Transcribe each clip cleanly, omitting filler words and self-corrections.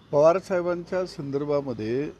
पवार साहेबांच्या संदर्भामध्ये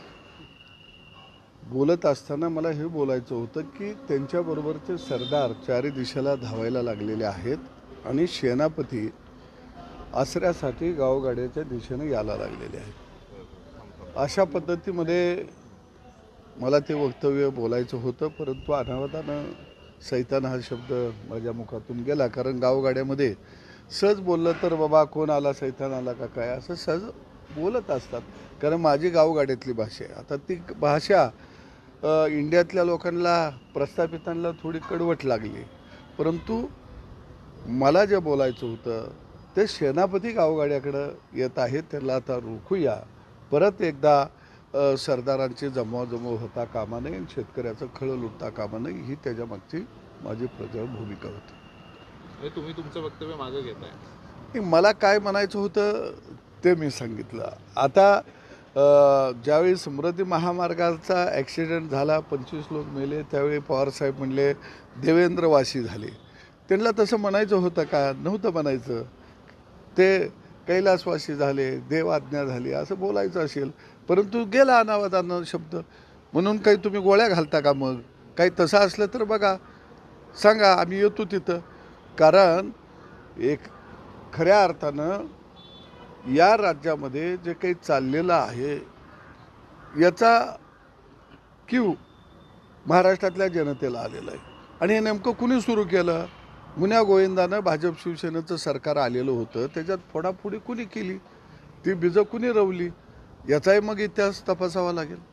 बोलत असताना मला हे बोलायचं होतं की त्यांच्याबरोबरचे सरदार चारी दिशेला धावायला लागलेले आहेत आणि सेनापती आसऱ्यासाठी गावगाड्याच्या दिशेने यायला लागलेले आहेत। अशा पद्धतीमध्ये मला ते वक्तव्य बोलायचं होतं, परंतु अनावधानं सैतान हा शब्द माझ्या मुखातून गेला। कारण गावगाड्यामध्ये सहज बोललं तर बाबा कोण आला, सैतान आला का काय, असं सहज बोलत असतात। कारण माझी गावगाड्यातली भाषा आहे। आता ती भाषा इंडियातल्या लोकांना, प्रस्थापितांना थोडी कडवट लागली, परंतु मला जे बोलायचं होतं ते सेनापती गावगाड्याकडं येत आहेत, त्याला आता रोखूया। परत एकदा सरदारांची जमवाजमव होता कामा नये आणि शेतकऱ्याचं खळं लुटता कामा नये, ही त्याच्यामागची माझी प्रजळ भूमिका होती। तुम्ही तुमचं वक्तव्य मागे घेताय। मला काय म्हणायचं होतं ते मी सांगितलं। आता ज्यावेळी समृद्धी महामार्गाचा ॲक्सिडेंट झाला, 25 लोक मेले, त्यावेळी पवारसाहेब म्हणले देवेंद्रवासी झाले। त्यांना तसं म्हणायचं होतं का? नव्हतं म्हणायचं। ते कैलासवासी झाले, देवाज्ञा झाली असं बोलायचं असेल, परंतु गेला अनावधानं शब्द। म्हणून काही तुम्ही गोळ्या घालता का? मग काही तसं असलं तर बघा, सांगा, आम्ही येतो तिथं। कारण एक खऱ्या अर्थानं या राज्यामध्ये जे काही चाललेलं आहे याचा कीव महाराष्ट्रातल्या जनतेला आलेला आहे। आणि हे नेमकं कुणी सुरू केलं? मुन्या गोविंदानं भाजप शिवसेनेचं सरकार आलेलं होतं, त्याच्यात फोडाफोडी कुणी केली, ती बीजं कुणी रवली, याचाही मग इतिहास तपासावा लागेल।